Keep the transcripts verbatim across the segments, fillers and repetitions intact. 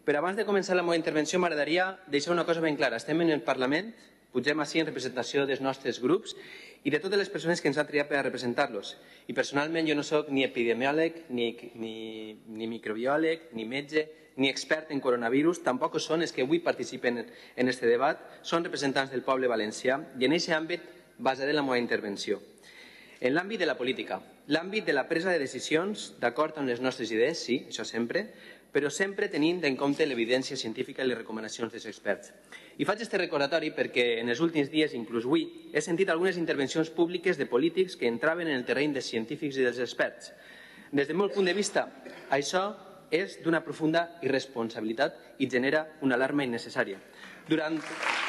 Però abans de començar la meva intervenció m'agradaria deixar una cosa ben clara. Estem en el Parlament, pugem així en representació dels nostres grups i de totes les persones que ens han triat per a representar-los. I personalment jo no sóc ni epidemiòleg, ni, ni, ni microbiòleg, ni metge, ni expert en coronavirus, tampoc són els que avui participen en aquest debat, són representants del poble valencià i en aquest àmbit basaré la meva intervenció. En l'àmbit de la política, l'àmbit de la presa de decisions d'acord amb les nostres idees, sí, això sempre, però sempre tenint en compte l'evidència científica i les recomanacions dels experts. I faig aquest recordatori perquè en els últims dies, inclús avui, he sentit algunes intervencions públiques de polítics que entraven en el terreny dels científics i dels experts. Des del meu punt de vista, això és d'una profunda irresponsabilitat i genera una alarma innecessària. Durant...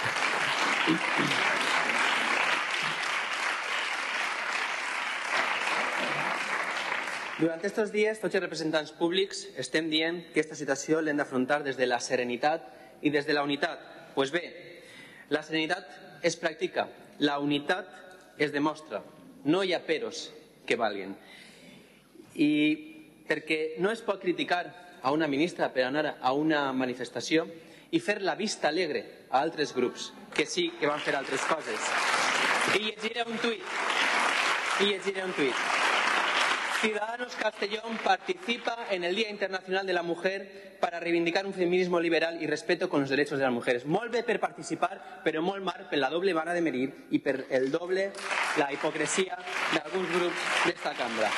Durant aquests dies, tots els representants públics estem dient que aquesta situació l'hem d'afrontar des de la serenitat i des de la unitat. Doncs pues bé, la serenitat es practica, la unitat es demostra, no hi ha peros que valguen. I perquè no es pot criticar a una ministra per anar a una manifestació i fer la vista alegre a altres grups que sí que van fer altres coses. I llegiré un tuit. I llegiré un tuit. Ciudadanos Castellón participa en el Día Internacional de la Mujer para reivindicar un feminismo liberal y respeto con los derechos de las mujeres. Molt bé per participar, però molt mal per la doble vara de medir i per el doble, la hipocresia d'alguns grups d'esta cambra.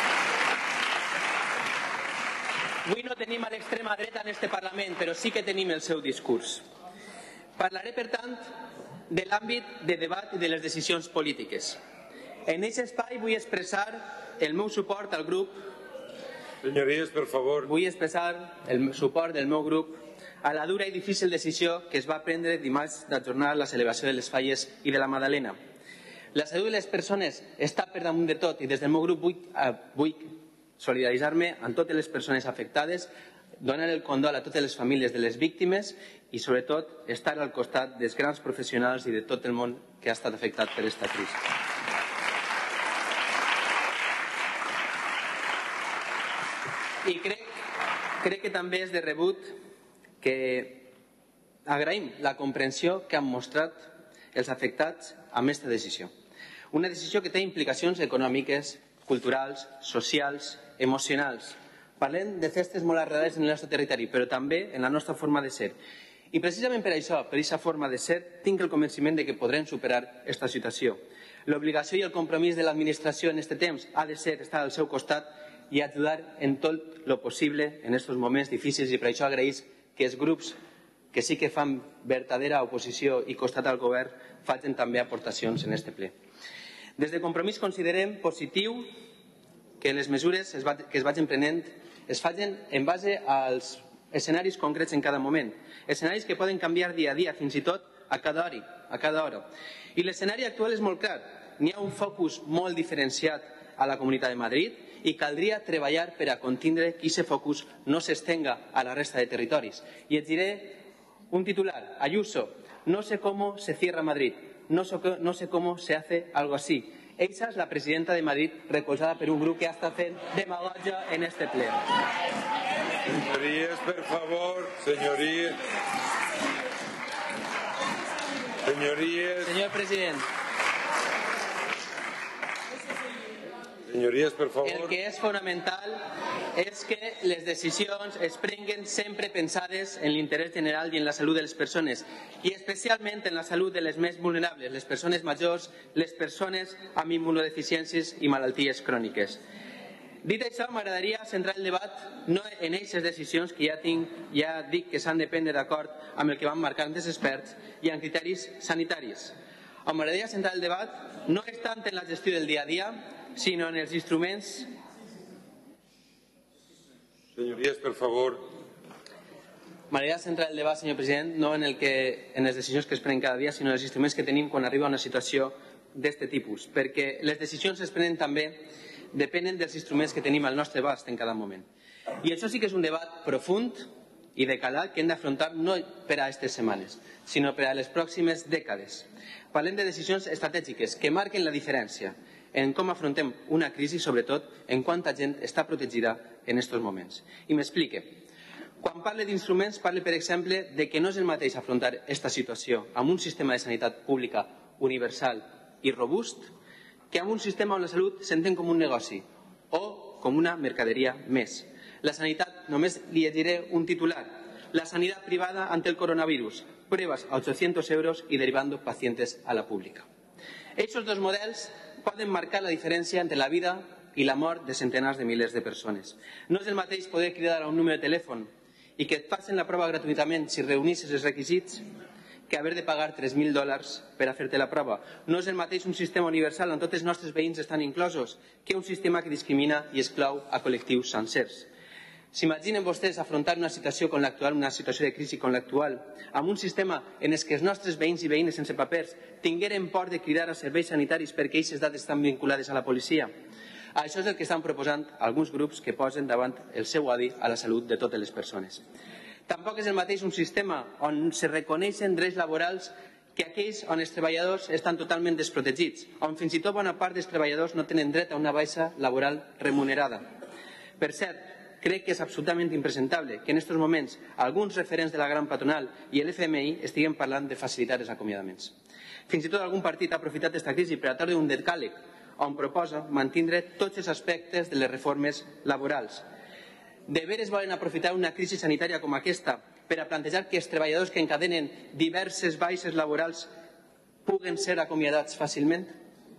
Avui no tenim a l'extrema dreta en este Parlament, però sí que tenim el seu discurs. Parlaré, per tant, de l'àmbit de debat i de les decisions polítiques. En aquest espai vull expressar el meu suport al grup. Senyories, per favor. Vull expressar el suport del meu grup a la dura i difícil decisió que es va prendre dimarts d'ajornar la celebració de les falles i de la Madalena. La salut de les persones està per damunt de tot i des del meu grup vull, eh, vull solidaritzar-me amb totes les persones afectades, donar el condol a totes les famílies de les víctimes i, sobretot, estar al costat dels grans professionals i de tot el món que ha estat afectat per aquesta crisi. I crec, crec que també és de rebut que agraïm la comprensió que han mostrat els afectats amb aquesta decisió. Una decisió que té implicacions econòmiques, culturals, socials, emocionals. Parlem de festes molt arrelades en el nostre territori, però també en la nostra forma de ser. I precisament per això, per aquesta forma de ser, tinc el convenciment de que podrem superar aquesta situació. L'obligació i el compromís de l'administració en aquest temps ha de ser estar al seu costat i ajudar en tot el possible en aquests moments difícils, i per això agraïs que els grups que sí que fan verdadera oposició i costat al govern facin també aportacions en aquest ple. Des de Compromís considerem positiu que les mesures que es vagin prenent es facin en base als escenaris concrets en cada moment, escenaris que poden canviar dia a dia, fins i tot a cada hora. A cada hora. I l'escenari actual és molt clar. N'hi ha un focus molt diferenciat a la Comunitat de Madrid i caldria treballar per a contindre que aquest focus no s'estenga a la resta de territoris. I et diré un titular. Ayuso, no sé cómo se cierra Madrid, no sé, no sé cómo se hace algo así. Ella és la presidenta de Madrid recolzada per un grup que ha estat fent demagogia en este ple. Senyories, per favor, senyories. Senyories. Senyor president. Senyories, per favor. El que és fonamental és que les decisions es prenguen sempre pensades en l'interès general i en la salut de les persones, i especialment en la salut de les més vulnerables, les persones majors, les persones amb immunodeficiències i malalties cròniques. Dit això, m'agradaria centrar el debat no en aquestes decisions que ja, tinc, ja dic que s'han de prendre d'acord amb el que van marcar els experts i en criteris sanitaris. M'agradaria centrar el debat no és tant en la gestió del dia a dia, sinó en els instruments. Senyories, per favor. M'agradaria centrar el debat, senyor president, no en, el que, en les decisions que es prenen cada dia, sinó en els instruments que tenim quan arriba una situació d'aquest tipus, perquè les decisions que es prenen també depenen dels instruments que tenim al nostre abast en cada moment. I això sí que és un debat profund i de calat que hem d'afrontar no per a aquestes setmanes, sinó per a les pròximes dècades. Parlem de decisions estratègiques que marquen la diferència en com afrontem una crisi, sobretot en quanta gent està protegida en aquests moments. I m'explique. Quan parle d'instruments, parle, per exemple, de que no és el mateix afrontar aquesta situació amb un sistema de sanitat pública universal i robust que amb un sistema on la salut s'entén com un negoci o com una mercaderia més. La sanitat, només li diré un titular: la sanidad privada ante el coronavirus, pruebas a ochocientos euros y derivando pacientes a la pública. Estos dos models poden marcar la diferència entre la vida i la mort de centenars de milers de persones. No és el mateix poder cridar a un número de telèfon i que et facin la prova gratuïtament si reunisses els requisits que haver de pagar tres mil dòlars per a fer-te la prova. No és el mateix un sistema universal on tots els nostres veïns estan inclosos que un sistema que discrimina i exclou a col·lectius sencers. S'imaginen vostès afrontar una situació com l'actual, una situació de crisi com l'actual, amb un sistema en què els nostres veïns i veïnes sense papers tingueren por de cridar a serveis sanitaris perquè aquestes dades estan vinculades a la policia? Això és el que estan proposant alguns grups que posen davant el seu odi a la salut de totes les persones. Tampoc és el mateix un sistema on se reconeixen drets laborals que aquells on els treballadors estan totalment desprotegits, on fins i tot bona part dels treballadors no tenen dret a una baixa laboral remunerada. Per cert, crec que és absolutament impresentable que en aquests moments alguns referents de la gran patronal i l'F M I estiguen parlant de facilitar els acomiadaments. Fins i tot algun partit ha aprofitat aquesta crisi per a treure un decàleg on proposa mantindre tots els aspectes de les reformes laborals. De veres volen aprofitar una crisi sanitària com aquesta per a plantejar que els treballadors que encadenen diverses baixes laborals puguen ser acomiadats fàcilment?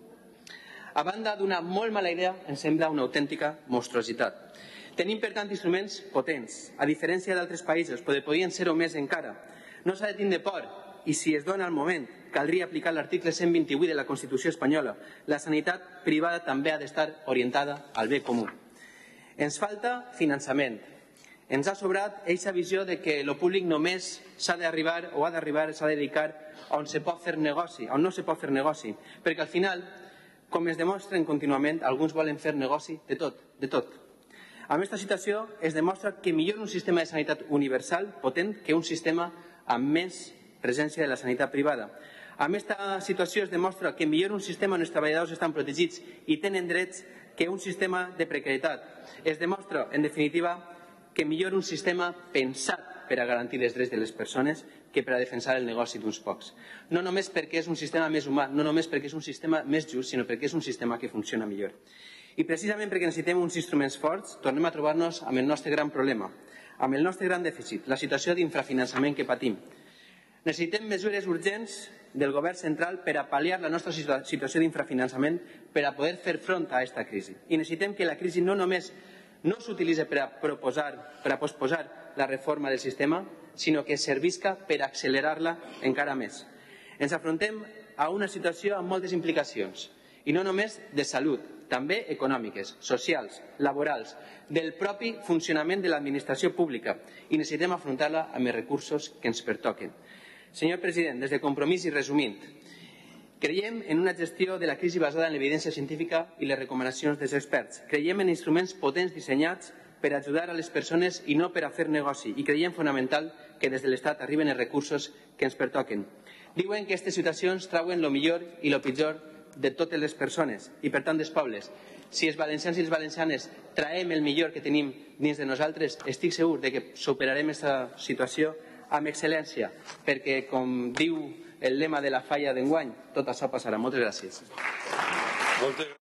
A banda d'una molt mala idea, em sembla una autèntica monstruositat. Tenim, per tant, instruments potents, a diferència d'altres països, però podrien ser-ho més encara. No s'ha de tindre por, i si es dona el moment, caldria aplicar l'article cent vint-i-vuit de la Constitució espanyola. La sanitat privada també ha d'estar orientada al bé comú. Ens falta finançament. Ens ha sobrat aquesta visió de que el públic només s'ha d'arribar o ha d'arribar, s'ha de dedicar on se pot fer negoci, on no se pot fer negoci, perquè al final, com es demostren contínuament, alguns volen fer negoci de tot, de tot. Amb aquesta situació es demostra que millor un sistema de sanitat universal, potent, que un sistema amb més presència de la sanitat privada. Amb aquesta situació es demostra que millor un sistema on els treballadors estan protegits i tenen drets que un sistema de precarietat. Es demostra, en definitiva, que millor un sistema pensat per a garantir els drets de les persones que per a defensar el negoci d'uns pocs. No només perquè és un sistema més humà, no només perquè és un sistema més just, sinó perquè és un sistema que funciona millor. I precisament perquè necessitem uns instruments forts, tornem a trobar-nos amb el nostre gran problema, amb el nostre gran dèficit, la situació d'infrafinançament que patim. Necessitem mesures urgents del govern central per a pal·liar la nostra situació d'infrafinançament per a poder fer front a aquesta crisi. I necessitem que la crisi no només no s'utilitzi per a proposar, per a posposar la reforma del sistema, sinó que servisca per a accelerar-la encara més. Ens afrontem a una situació amb moltes implicacions, i no només de salut, també econòmiques, socials, laborals, del propi funcionament de l'administració pública, i necessitem afrontar-la amb els recursos que ens pertoquen. Senyor president, des de Compromís i resumint, creiem en una gestió de la crisi basada en l'evidència científica i les recomanacions dels experts. Creiem en instruments potents dissenyats per ajudar a les persones i no per a fer negoci, i creiem fonamental que des de l'Estat arriben els recursos que ens pertoquen. Diuen que aquestes situacions trauen el millor i el pitjor de totes les persones i, per tant, dels pobles. Si els valencians i les valencianes traiem el millor que tenim dins de nosaltres, estic segur de que superarem aquesta situació amb excel·lència, perquè, com diu el lema de la falla d'enguany, tot això passarà. Moltes gràcies. Moltes gràcies.